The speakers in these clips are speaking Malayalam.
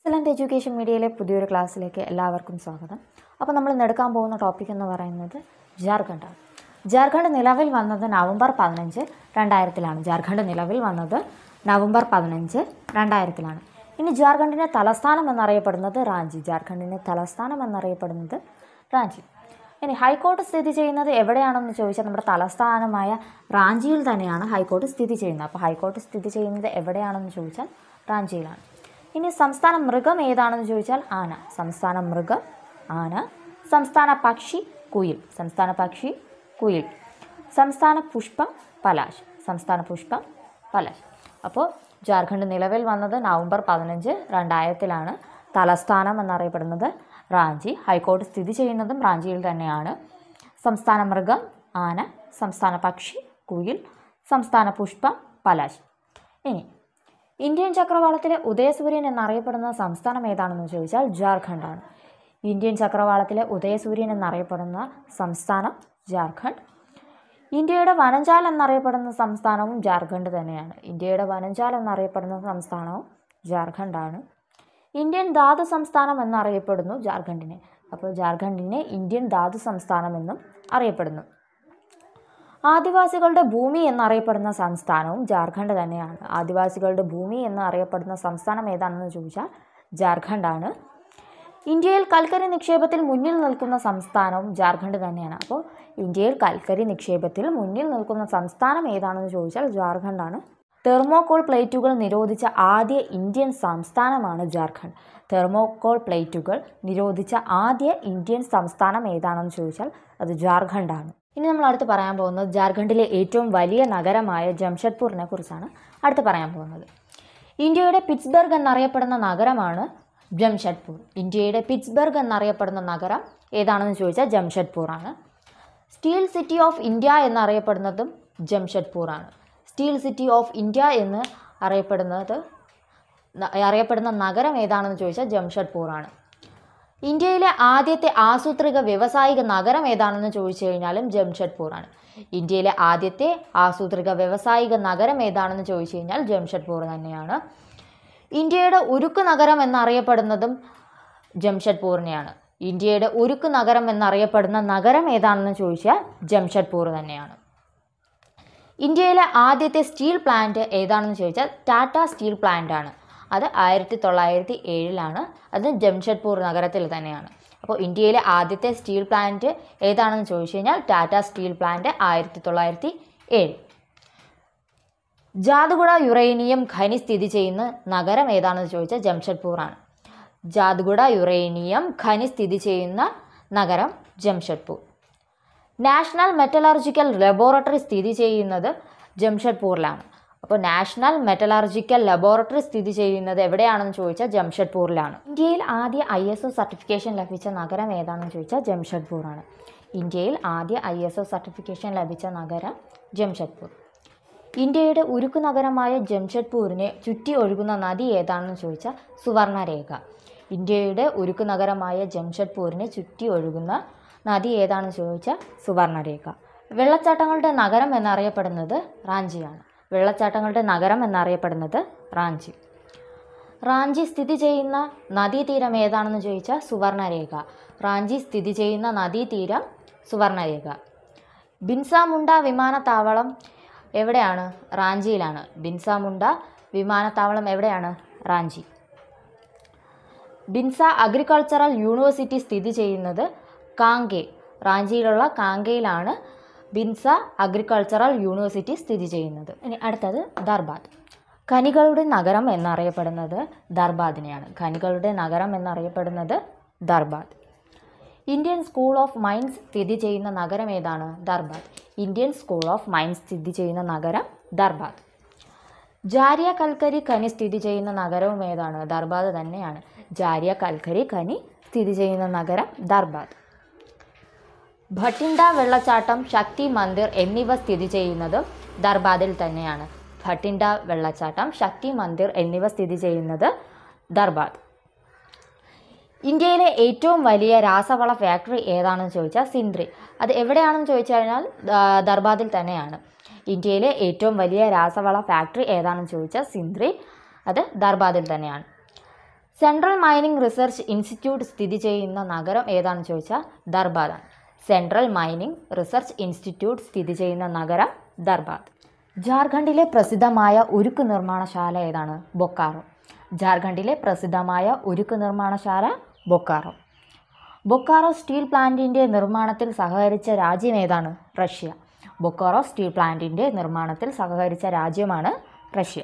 എക്സലന്റ് എഡ്യൂക്കേഷൻ മീഡിയയിലെ പുതിയൊരു ക്ലാസ്സിലേക്ക് എല്ലാവർക്കും സ്വാഗതം. അപ്പോൾ നമ്മൾ എടുക്കാൻ പോകുന്ന ടോപ്പിക് എന്ന് പറയുന്നത് ജാർഖണ്ഡാണ്. ജാർഖണ്ഡ് നിലവിൽ വന്നത് നവംബർ 15, 2000 ജാർഖണ്ഡ് നിലവിൽ വന്നത് നവംബർ 15, 2000 ഇനി ജാർഖണ്ഡിൻ്റെ തലസ്ഥാനം എന്നറിയപ്പെടുന്നത് റാഞ്ചി. ജാർഖണ്ഡിൻ്റെ തലസ്ഥാനം എന്നറിയപ്പെടുന്നത് റാഞ്ചി. ഇനി ഹൈക്കോർട്ട് സ്ഥിതി ചെയ്യുന്നത് എവിടെയാണെന്ന് ചോദിച്ചാൽ നമ്മുടെ തലസ്ഥാനമായ റാഞ്ചിയിൽ തന്നെയാണ് ഹൈക്കോർട്ട് സ്ഥിതി ചെയ്യുന്നത്. അപ്പോൾ ഹൈക്കോർട്ട് സ്ഥിതി ചെയ്യുന്നത് എവിടെയാണെന്ന് ചോദിച്ചാൽ റാഞ്ചിയിലാണ്. ഇനി സംസ്ഥാന മൃഗം ഏതാണെന്ന് ചോദിച്ചാൽ ആന. സംസ്ഥാന മൃഗം ആന. സംസ്ഥാന പക്ഷി കുയിൽ. സംസ്ഥാന പക്ഷി കുയിൽ. സംസ്ഥാന പുഷ്പം പലാശ്. സംസ്ഥാന പുഷ്പം പലാശ്. അപ്പോൾ ജാർഖണ്ഡ് നിലവിൽ വന്നത് നവംബർ 15, 2000 തലസ്ഥാനം എന്നറിയപ്പെടുന്നത് റാഞ്ചി. ഹൈക്കോർട്ട് സ്ഥിതി ചെയ്യുന്നതും റാഞ്ചിയിൽ തന്നെയാണ്. സംസ്ഥാന മൃഗം ആന. സംസ്ഥാന പക്ഷി കുയിൽ. സംസ്ഥാന പുഷ്പം പലാശ്. ഇനി ഇന്ത്യൻ ചക്രവാളത്തിലെ ഉദയസൂര്യൻ എന്നറിയപ്പെടുന്ന സംസ്ഥാനം ഏതാണെന്ന് ചോദിച്ചാൽ ജാർഖണ്ഡാണ്. ഇന്ത്യൻ ചക്രവാളത്തിലെ ഉദയസൂര്യൻ എന്നറിയപ്പെടുന്ന സംസ്ഥാനം ജാർഖണ്ഡ്. ഇന്ത്യയുടെ വനഞ്ചാൽ എന്നറിയപ്പെടുന്ന സംസ്ഥാനവും ജാർഖണ്ഡ് തന്നെയാണ്. ഇന്ത്യയുടെ വനഞ്ചാൽ എന്നറിയപ്പെടുന്ന സംസ്ഥാനവും ജാർഖണ്ഡാണ്. ഇന്ത്യൻ ധാതു സംസ്ഥാനം എന്നറിയപ്പെടുന്നു ജാർഖണ്ഡിനെ. അപ്പോൾ ജാർഖണ്ഡിനെ ഇന്ത്യൻ ധാതു സംസ്ഥാനം എന്നും അറിയപ്പെടുന്നു. ആദിവാസികളുടെ ഭൂമി എന്നറിയപ്പെടുന്ന സംസ്ഥാനവും ജാർഖണ്ഡ് തന്നെയാണ്. ആദിവാസികളുടെ ഭൂമി എന്നറിയപ്പെടുന്ന സംസ്ഥാനം ഏതാണെന്ന് ചോദിച്ചാൽ ജാർഖണ്ഡാണ്. ഇന്ത്യയിൽ കൽക്കരി നിക്ഷേപത്തിൽ മുന്നിൽ നിൽക്കുന്ന സംസ്ഥാനവും ജാർഖണ്ഡ് തന്നെയാണ്. അപ്പോൾ ഇന്ത്യയിൽ കൽക്കരി നിക്ഷേപത്തിൽ മുന്നിൽ നിൽക്കുന്ന സംസ്ഥാനം ഏതാണെന്ന് ചോദിച്ചാൽ ജാർഖണ്ഡാണ്. തെർമോകോൾ പ്ലേറ്റുകൾ നിരോധിച്ച ആദ്യ ഇന്ത്യൻ സംസ്ഥാനമാണ് ജാർഖണ്ഡ്. തെർമോകോൾ പ്ലേറ്റുകൾ നിരോധിച്ച ആദ്യ ഇന്ത്യൻ സംസ്ഥാനം ഏതാണെന്ന് ചോദിച്ചാൽ അത് ജാർഖണ്ഡാണ്. ഇനി നമ്മൾ അടുത്ത് പറയാൻ പോകുന്നത് ജാർഖണ്ഡിലെ ഏറ്റവും വലിയ നഗരമായ ജംഷഡ്പൂരിനെ കുറിച്ചാണ് അടുത്ത് പറയാൻ പോകുന്നത്. ഇന്ത്യയുടെ പിറ്റ്സ്ബർഗ് എന്നറിയപ്പെടുന്ന നഗരമാണ് ജംഷഡ്പൂർ. ഇന്ത്യയുടെ പിറ്റ്സ്ബർഗ് എന്നറിയപ്പെടുന്ന നഗരം ഏതാണെന്ന് ചോദിച്ചാൽ ജംഷഡ്പൂറാണ്. സ്റ്റീൽ സിറ്റി ഓഫ് ഇന്ത്യ എന്നറിയപ്പെടുന്നതും ജംഷഡ്പൂറാണ്. സ്റ്റീൽ സിറ്റി ഓഫ് ഇന്ത്യ എന്ന് അറിയപ്പെടുന്ന നഗരം ഏതാണെന്ന് ചോദിച്ചാൽ ജംഷഡ്പൂറാണ്. ഇന്ത്യയിലെ ആദ്യത്തെ ആസൂത്രിക വ്യാവസായിക നഗരം ഏതാണെന്ന് ചോദിച്ചു കഴിഞ്ഞാലും ജംഷഡ്പൂറാണ്. ഇന്ത്യയിലെ ആദ്യത്തെ ആസൂത്രിക വ്യാവസായിക നഗരം ഏതാണെന്ന് ചോദിച്ചു കഴിഞ്ഞാൽ ജംഷഡ്പൂർ തന്നെയാണ്. ഇന്ത്യയുടെ ഉരുക്ക് നഗരം എന്നറിയപ്പെടുന്നതും ജംഷഡ്പൂരിനെയാണ്. ഇന്ത്യയുടെ ഉരുക്ക് നഗരം എന്നറിയപ്പെടുന്ന നഗരം ഏതാണെന്ന് ചോദിച്ചാൽ ജംഷഡ്പൂർ തന്നെയാണ്. ഇന്ത്യയിലെ ആദ്യത്തെ സ്റ്റീൽ പ്ലാന്റ് ഏതാണെന്ന് ചോദിച്ചാൽ ടാറ്റ സ്റ്റീൽ പ്ലാന്റ് ആണ്. അത് 1907 അത് ജംഷഡ്പൂർ നഗരത്തിൽ തന്നെയാണ്. അപ്പോൾ ഇന്ത്യയിലെ ആദ്യത്തെ സ്റ്റീൽ പ്ലാന്റ് ഏതാണെന്ന് ചോദിച്ചു കഴിഞ്ഞാൽ Tata steel plant 1907. Jaduguda uranium ഖനി സ്ഥിതി ചെയ്യുന്ന നഗരം ഏതാണെന്ന് ചോദിച്ചാൽ ജംഷഡ്പൂറാണ്. ജാദുഗുഡ യുറേനിയം ഖനി സ്ഥിതി ചെയ്യുന്ന നഗരം ജംഷഡ്പൂർ. നാഷണൽ മെറ്റലർജിക്കൽ ലബോറട്ടറി സ്ഥിതി ചെയ്യുന്നത് ജംഷഡ്പൂരിലാണ്. അപ്പോൾ നാഷണൽ മെറ്റലർജിക്കൽ ലബോറട്ടറി സ്ഥിതി ചെയ്യുന്നത് എവിടെയാണെന്ന് ചോദിച്ചാൽ ജംഷഡ്പൂരിലാണ്. ഇന്ത്യയിൽ ആദ്യ ISO സർട്ടിഫിക്കേഷൻ ലഭിച്ച നഗരം ഏതാണെന്ന് ചോദിച്ചാൽ ജംഷഡ്പൂറാണ്. ഇന്ത്യയിൽ ആദ്യ ISO സർട്ടിഫിക്കേഷൻ ലഭിച്ച നഗരം ജംഷഡ്പൂർ. ഇന്ത്യയുടെ ഉരുക്ക് നഗരമായ ജംഷഡ്പൂരിനെ ചുറ്റി ഒഴുകുന്ന നദി ഏതാണെന്ന് ചോദിച്ചാൽ സുവർണരേഖ. ഇന്ത്യയുടെ ഉരുക്ക് നഗരമായ ജംഷഡ്പൂരിനെ ചുറ്റി ഒഴുകുന്ന നദി ഏതാണെന്ന് ചോദിച്ചാൽ സുവർണരേഖ. വെള്ളച്ചാട്ടങ്ങളുടെ നഗരം എന്നറിയപ്പെടുന്നത് റാഞ്ചിയാണ്. വെള്ളച്ചാട്ടങ്ങളുടെ നഗരം എന്നറിയപ്പെടുന്നത് റാഞ്ചി. റാഞ്ചി സ്ഥിതി ചെയ്യുന്ന നദീതീരം ഏതാണെന്ന് ചോദിച്ചാൽ സുവർണരേഖ. റാഞ്ചി സ്ഥിതി ചെയ്യുന്ന നദീതീരം സുവർണരേഖ. ബിൻസ മുണ്ട വിമാനത്താവളം എവിടെയാണ്? റാഞ്ചിയിലാണ്. ബിൻസ മുണ്ട വിമാനത്താവളം എവിടെയാണ്? റാഞ്ചി. ബിൻസ അഗ്രികൾച്ചറൽ യൂണിവേഴ്സിറ്റി സ്ഥിതി ചെയ്യുന്നത് കാങ്കേ. റാഞ്ചിയിലുള്ള കാങ്കയിലാണ് ബിൻസ അഗ്രികൾച്ചറൽ യൂണിവേഴ്സിറ്റി സ്ഥിതി ചെയ്യുന്നത്. ഇനി അടുത്തത് ധർബാദ്. ഖനികളുടെ നഗരം എന്നറിയപ്പെടുന്നത് ധർബാദിനെയാണ്. ഖനികളുടെ നഗരം എന്നറിയപ്പെടുന്നത് Dhanbad. Indian school of mines സ്ഥിതി ചെയ്യുന്ന നഗരം ഏതാണ്? Dhanbad. Indian school of mines സ്ഥിതി ചെയ്യുന്ന നഗരം ധർബാദ്. ജാരിയ കൽക്കരി ഖനി സ്ഥിതി ചെയ്യുന്ന നഗരവും ഏതാണ്? ധർബാദ് തന്നെയാണ്. ജാരിയ കൽക്കരി ഖനി സ്ഥിതി ചെയ്യുന്ന നഗരം ധർബാദ്. ഭട്ടിൻഡ വെള്ളച്ചാട്ടം, ശക്തി മന്ദിർ എന്നിവ സ്ഥിതി ചെയ്യുന്നതും ധർബാദിൽ തന്നെയാണ്. ഭട്ടിൻഡ വെള്ളച്ചാട്ടം, ശക്തി മന്ദിർ എന്നിവ സ്ഥിതി ചെയ്യുന്നത് ധർബാദ്. ഇന്ത്യയിലെ ഏറ്റവും വലിയ രാസവള ഫാക്ടറി ഏതാണെന്ന് ചോദിച്ചാൽ സിന്ദ്രി. അത് എവിടെയാണെന്ന് ചോദിച്ചു കഴിഞ്ഞാൽ ധർബാദിൽ തന്നെയാണ്. ഇന്ത്യയിലെ ഏറ്റവും വലിയ രാസവള ഫാക്ടറി ഏതാണെന്ന് ചോദിച്ചാൽ സിന്ദ്രി. അത് ധർബാദിൽ തന്നെയാണ്. സെൻട്രൽ മൈനിങ് റിസർച്ച് ഇൻസ്റ്റിറ്റ്യൂട്ട് സ്ഥിതി ചെയ്യുന്ന നഗരം ഏതാണെന്ന് ചോദിച്ചാൽ ധർബാദാണ്. സെൻട്രൽ മൈനിങ് റിസർച്ച് ഇൻസ്റ്റിറ്റ്യൂട്ട് സ്ഥിതി ചെയ്യുന്ന നഗരം ധർബാദ്. ജാർഖണ്ഡിലെ പ്രസിദ്ധമായ ഉരുക്ക് നിർമ്മാണശാല ഏതാണ്? ബൊക്കാറോ. ജാർഖണ്ഡിലെ പ്രസിദ്ധമായ ഉരുക്ക് നിർമ്മാണശാല ബൊക്കാറോ. ബൊക്കാറോ സ്റ്റീൽ പ്ലാന്റിൻ്റെ നിർമ്മാണത്തിൽ സഹകരിച്ച രാജ്യം ഏതാണ്? റഷ്യ. ബൊക്കാറോ സ്റ്റീൽ പ്ലാന്റിൻ്റെ നിർമ്മാണത്തിൽ സഹകരിച്ച രാജ്യമാണ് റഷ്യ.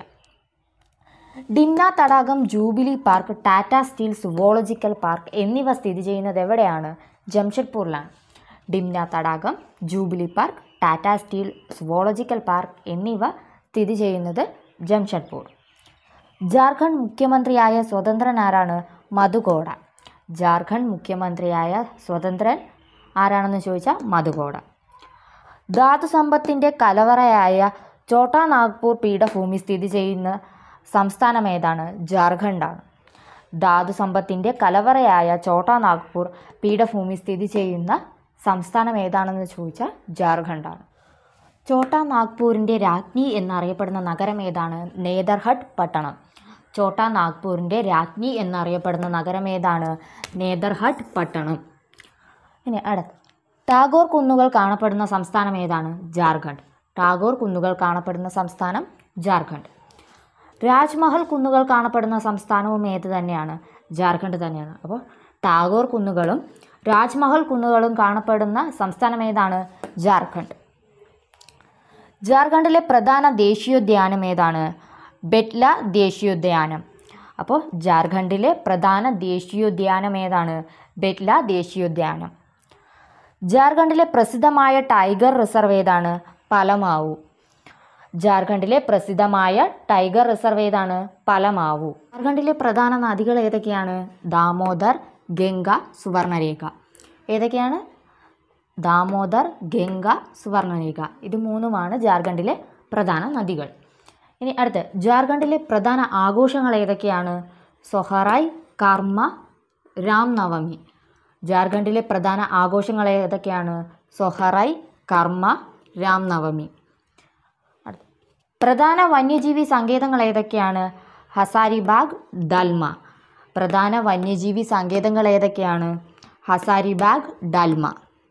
ഡിംന തടാകം, jubilee park, Tata steel zoological park എന്നിവ സ്ഥിതി ചെയ്യുന്നത് എവിടെയാണ്? ജംഷഡ്പൂരിലാണ്. ഡിംന തടാകം, jubilee park, Tata steel zoological park എന്നിവ സ്ഥിതി ചെയ്യുന്നത് ജംഷഡ്പൂർ. ജാർഖണ്ഡ് മുഖ്യമന്ത്രിയായ സ്വതന്ത്രൻ ആരാണ്? മധുഗോഡ. ജാർഖണ്ഡ് മുഖ്യമന്ത്രിയായ സ്വതന്ത്രൻ ആരാണെന്ന് ചോദിച്ചാൽ മധുഗോഡ. ധാതുസമ്പത്തിൻ്റെ കലവറയായ ഛോട്ടാ നാഗ്പൂർ പീഠഭൂമി സ്ഥിതി ചെയ്യുന്ന സംസ്ഥാനം ഏതാണ്? ജാർഖണ്ഡാണ്. ധാതുസമ്പത്തിൻ്റെ കലവറയായ ഛോട്ടാ നാഗ്പൂർ പീഠഭൂമി സ്ഥിതി ചെയ്യുന്ന സംസ്ഥാനം ഏതാണെന്ന് ചോദിച്ചാൽ ജാർഖണ്ഡാണ്. ഛോട്ടാ നാഗ്പൂരിൻ്റെ രാജ്ഞി എന്നറിയപ്പെടുന്ന നഗരം ഏതാണ്? നേതർഹട്ട് പട്ടണം. ഛോട്ടാ നാഗ്പൂരിൻ്റെ രാജ്ഞി എന്നറിയപ്പെടുന്ന നഗരം ഏതാണ്? നേതർഹട്ട് പട്ടണം. ഇനി അടുത്ത, ടാഗോർ കുന്നുകൾ കാണപ്പെടുന്ന സംസ്ഥാനം ഏതാണ്? ജാർഖണ്ഡ്. ടാഗോർ കുന്നുകൾ കാണപ്പെടുന്ന സംസ്ഥാനം ജാർഖണ്ഡ്. രാജ്മഹൽ കുന്നുകൾ കാണപ്പെടുന്ന സംസ്ഥാനവും ഏത് തന്നെയാണ്? ജാർഖണ്ഡ് തന്നെയാണ്. അപ്പോൾ ടാഗോർ കുന്നുകളും രാജ്മഹൽ കുന്നുകളും കാണപ്പെടുന്ന സംസ്ഥാനം ഏതാണ്? ജാർഖണ്ഡ്. ജാർഖണ്ഡിലെ പ്രധാന ദേശീയോദ്യാനം ഏതാണ്? ബെറ്റ്ല ദേശീയോദ്യാനം. അപ്പോൾ ജാർഖണ്ഡിലെ പ്രധാന ദേശീയോദ്യാനം ഏതാണ്? ബെറ്റ്ല ദേശീയോദ്യാനം. ജാർഖണ്ഡിലെ പ്രസിദ്ധമായ ടൈഗർ റിസർവ് ഏതാണ്? പലമാവു. ജാർഖണ്ഡിലെ പ്രസിദ്ധമായ ടൈഗർ റിസർവ് ഏതാണ്? പലമാവു. ജാർഖണ്ഡിലെ പ്രധാന നദികൾ ഏതൊക്കെയാണ്? ദാമോദർ, ഗംഗ, സുവർണരേഖ. ഏതൊക്കെയാണ്? ദാമോദർ, ഗംഗ, സുവർണരേഖ. ഇത് മൂന്നുമാണ് ജാർഖണ്ഡിലെ പ്രധാന നദികൾ. ഇനി അടുത്ത്, ജാർഖണ്ഡിലെ പ്രധാന ആഘോഷങ്ങൾ ഏതൊക്കെയാണ്? സൊഹറായ്, കർമ്മ, രാംനവമി. ജാർഖണ്ഡിലെ പ്രധാന ആഘോഷങ്ങൾ ഏതൊക്കെയാണ്? സൊഹറായ്, കർമ്മ, രാംനവമി. പ്രധാന വന്യജീവി സങ്കേതങ്ങൾ ഏതൊക്കെയാണ്? ഹസാരിബാഗ്, ഡൽമ. പ്രധാന വന്യജീവി സങ്കേതങ്ങൾ ഏതൊക്കെയാണ്? ഹസാരിബാഗ്, ഡൽമ.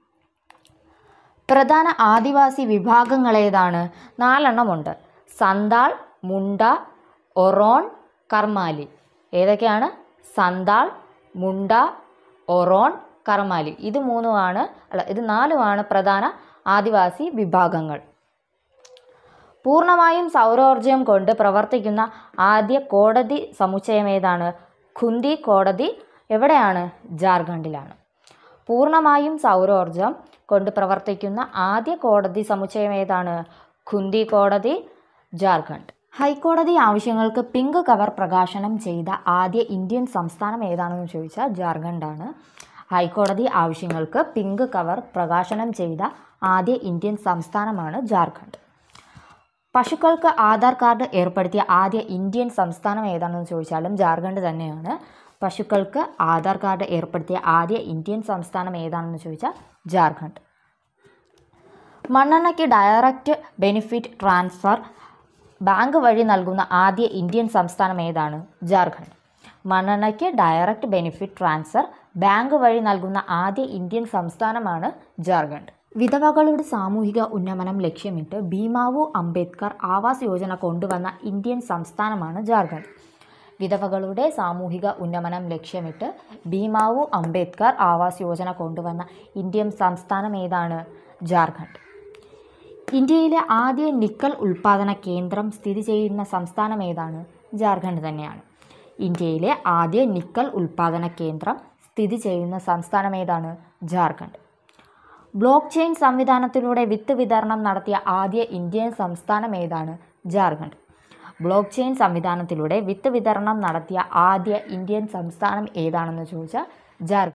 പ്രധാന ആദിവാസി വിഭാഗങ്ങൾ ഏതാണ്? 4 എണ്ണമുണ്ട്. സന്താൾ, മുണ്ട, ഒറോൺ, കർമാലി. ഏതൊക്കെയാണ്? സന്താൾ, മുണ്ട, ഒറോൺ, കർമാലി. ഇത് 4 പ്രധാന ആദിവാസി വിഭാഗങ്ങൾ. പൂർണ്ണമായും സൗരോർജ്ജം കൊണ്ട് പ്രവർത്തിക്കുന്ന ആദ്യ കോടതി സമുച്ചയം ഏതാണ്? ഖുന്തി കോടതി. എവിടെയാണ്? ജാർഖണ്ഡിലാണ്. പൂർണ്ണമായും സൗരോർജ്ജം കൊണ്ട് പ്രവർത്തിക്കുന്ന ആദ്യ കോടതി സമുച്ചയം ഏതാണ്? ഖുന്തി കോടതി, ജാർഖണ്ഡ്. ഹൈക്കോടതി ആവശ്യങ്ങൾക്ക് പിങ്ക് കവർ പ്രകാശനം ചെയ്ത ആദ്യ ഇന്ത്യൻ സംസ്ഥാനം ഏതാണെന്ന് ചോദിച്ചാൽ ജാർഖണ്ഡാണ്. ഹൈക്കോടതി ആവശ്യങ്ങൾക്ക് പിങ്ക് കവർ പ്രകാശനം ചെയ്ത ആദ്യ ഇന്ത്യൻ സംസ്ഥാനമാണ് ജാർഖണ്ഡ്. പശുക്കൾക്ക് ആധാർ കാർഡ് ഏർപ്പെടുത്തിയ ആദ്യ ഇന്ത്യൻ സംസ്ഥാനം ഏതാണെന്ന് ചോദിച്ചാലും ജാർഖണ്ഡ് തന്നെയാണ്. പശുക്കൾക്ക് ആധാർ കാർഡ് ഏർപ്പെടുത്തിയ ആദ്യ ഇന്ത്യൻ സംസ്ഥാനം ഏതാണെന്ന് ചോദിച്ചാൽ ജാർഖണ്ഡ്. മണ്ണെണ്ണയ്ക്ക് ഡയറക്റ്റ് ബെനിഫിറ്റ് ട്രാൻസ്ഫർ ബാങ്ക് വഴി നൽകുന്ന ആദ്യ ഇന്ത്യൻ സംസ്ഥാനം ഏതാണ്? ജാർഖണ്ഡ്. മണ്ണെണ്ണയ്ക്ക് ഡയറക്റ്റ് ബെനിഫിറ്റ് ട്രാൻസ്ഫർ ബാങ്ക് വഴി നൽകുന്ന ആദ്യ ഇന്ത്യൻ സംസ്ഥാനമാണ് ജാർഖണ്ഡ്. വിധവകളുടെ സാമൂഹിക ഉന്നമനം ലക്ഷ്യമിട്ട് ഭീമാവു അംബേദ്കർ ആവാസ് യോജന കൊണ്ടുവന്ന ഇന്ത്യൻ സംസ്ഥാനമാണ് ജാർഖണ്ഡ്. വിധവകളുടെ സാമൂഹിക ഉന്നമനം ലക്ഷ്യമിട്ട് ഭീമാവു അംബേദ്കർ ആവാസ് യോജന കൊണ്ടുവന്ന ഇന്ത്യൻ സംസ്ഥാനം ഏതാണ്? ജാർഖണ്ഡ്. ഇന്ത്യയിലെ ആദ്യ നിക്കൽ ഉൽപ്പാദന കേന്ദ്രം സ്ഥിതി ചെയ്യുന്ന സംസ്ഥാനം ഏതാണ്? ജാർഖണ്ഡ് തന്നെയാണ്. ഇന്ത്യയിലെ ആദ്യ നിക്കൽ ഉൽപ്പാദന കേന്ദ്രം സ്ഥിതി ചെയ്യുന്ന സംസ്ഥാനം ഏതാണ്? ജാർഖണ്ഡ്. ബ്ലോക്ക് ചെയിൻ സംവിധാനത്തിലൂടെ വിത്ത് വിതരണം നടത്തിയ ആദ്യ ഇന്ത്യൻ സംസ്ഥാനം ഏതാണ്? ജാർഖണ്ഡ്. ബ്ലോക്ക് ചെയിൻ സംവിധാനത്തിലൂടെ വിത്ത് വിതരണം നടത്തിയ ആദ്യ ഇന്ത്യൻ സംസ്ഥാനം ഏതാണെന്ന് ചോദിച്ചാൽ ജാർഖണ്ഡ്.